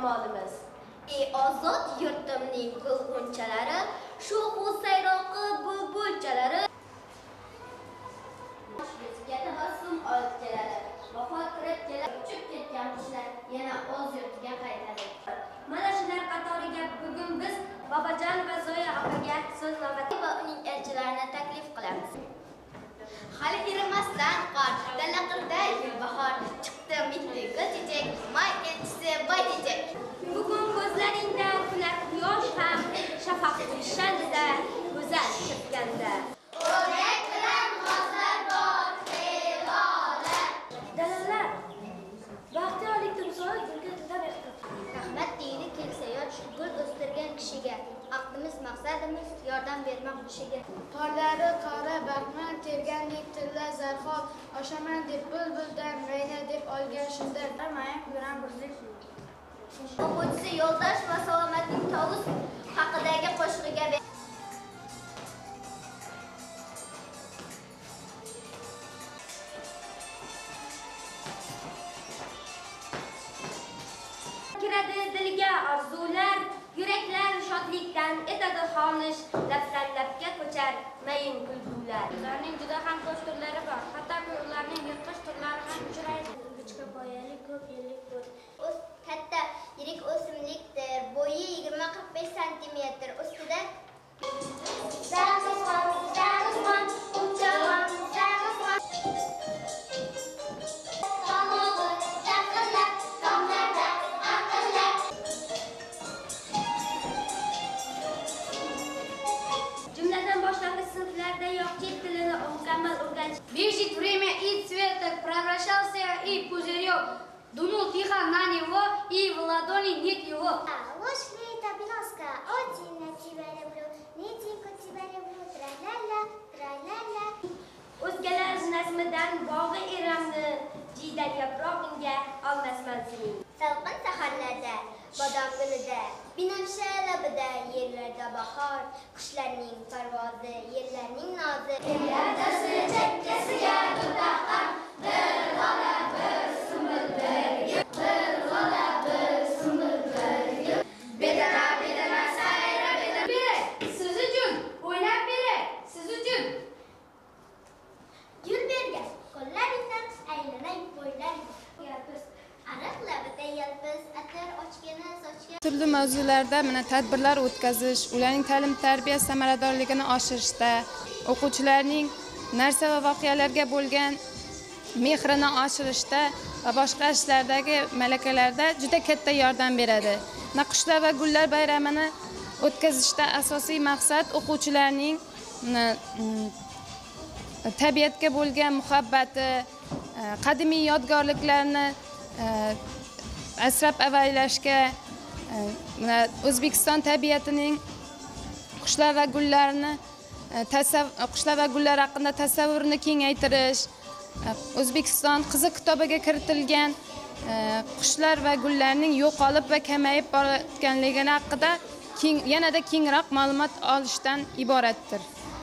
qahramonimiz. Ey ozod yurtimning gulg'unchalari, sho'xu sayroqi bulbulchalari. Bizga tabassum olib keladi. Vafot kirib kelib uchib ketgan qushlar yana o'z yurtiga qaytadi. Mana shular qatoriga bugun biz Bobojon va Zoya opaga so'znoma va uning elchilarini taklif qilamiz. Hali erimasdan qor, dalaqirda bahor, chiqdi mitti chechak, may elchisi boy chechak. Bugun ko'zlaringda kular quyosh ham shafaq urishandida, go'zal chiqqanda. O'rak bilan g'ozlar bor, felolar. Dalalar, baxtiyorlik timsoli gulga tudab yiqdi. Rahmat deydi kelsa yosh gul o'stirgan kishiga. Aqlimiz maqsadimiz yordam bermoq kishiga. Qorlari qora baxmal tergandek tilla zarxol, oshaman deb bulbuldan mayna deb olgan shunda mayam yuram birlik. O'quvchisi yo'ldosh va salomatlik tovus haqidagi qo'shig'iga kiradi dilga orzular, yuraklar shodlikdan etadi xonish, labdan labga ko'char mayin kulgular. Ularning juda ham ko'p turlari bor, hattoki ularning yirtqich turlari ham uchraydi. Ingichka poyali ko'p yillik bo'y. Katta yirik o'simlikdir, bo'yi 20-45 santimetr, ustida Бежит время, и цветок превращался, и пузырек. Дунул тихо на него, и в ладони нет его. Ложь флейта биноска, очень тебя люблю, Нитинку тебя люблю, тра-ля-ля, тра-ля-ля. O'zgalar nazmidan bog'i eramni, jiydan yaprog'ingga olmasman sening. Salqin saharlarda, bodom gulida, binafsha labida, yerlarda bahor, qushlarning parvozi, yerlarning nozi. Erdasi chakkasiga tutaqan, bir g'ola bir sumbul bir gul, bir g'ola bir sumbul bir gul. Bedana sayra bedana. Beray, siz uchun, o'ynab beray, siz uchun. Gul bergan qo'llaringdan aylanay bo'ylaring. Ariq labida yalpiz, atir ochgani sochga. Turli mavzularda tadbirlar o'tkazish, ularning ta'lim-tarbiya samaradorligini oshirishda, o'quvchilarning narsa va voqealarga bo'lgan mehrini oshirishda va boshqa ishlardagi malakalarda juda katta yordam beradi. Qushlar va gullar bayramini o'tkazishda asosiy maqsad o'quvchilarning tabiatga bo'lgan muhabbati, qadimiy yodgorliklarni asrab-avaylashga, O'zbekiston tabiatining qushlar va gullar haqida tasavvurini kengaytirish, O'zbekiston qiziq kitobiga kiritilgan qushlar va gullarning yo'qolib va kamayib borayotganligi haqida yanada kengroq ma'lumot olishdan iboratdir.